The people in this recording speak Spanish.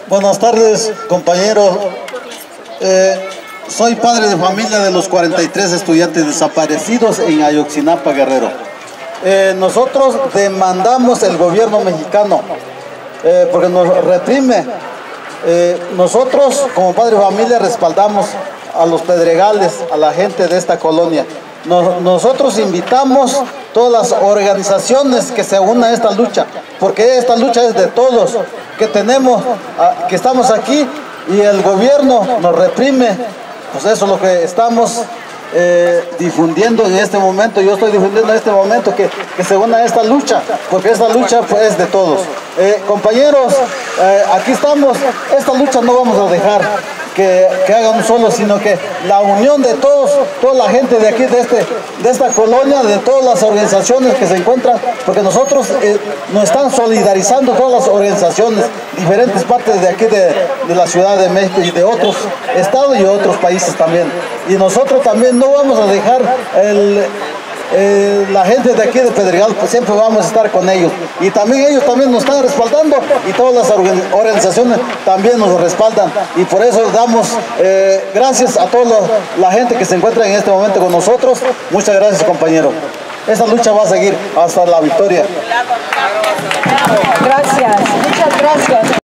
Buenas tardes, compañeros. Soy padre de familia de los 43 estudiantes desaparecidos en Ayotzinapa, Guerrero. Nosotros demandamos el gobierno mexicano porque nos reprime. Nosotros, como padre de familia, respaldamos a los pedregales, a la gente de esta colonia. Nosotros invitamos todas las organizaciones que se unan a esta lucha, porque esta lucha es de todos, que estamos aquí y el gobierno nos reprime. Pues eso es lo que estamos difundiendo en este momento. Yo estoy difundiendo en este momento que se una a esta lucha, porque esta lucha pues, es de todos. Compañeros, aquí estamos. Esta lucha no vamos a dejar que hagan solo, sino que la unión de todos, toda la gente de aquí, de esta colonia, de todas las organizaciones que se encuentran, porque nosotros nos están solidarizando todas las organizaciones, diferentes partes de aquí de la Ciudad de México y de otros estados y otros países también. Y nosotros también no vamos a dejar la gente de aquí de Pedregal, pues siempre vamos a estar con ellos, y también ellos también nos están respaldando, y todas las organizaciones también nos respaldan, y por eso damos gracias a toda la gente que se encuentra en este momento con nosotros. Muchas gracias, compañero. Esa lucha va a seguir hasta la victoria. Gracias, muchas gracias.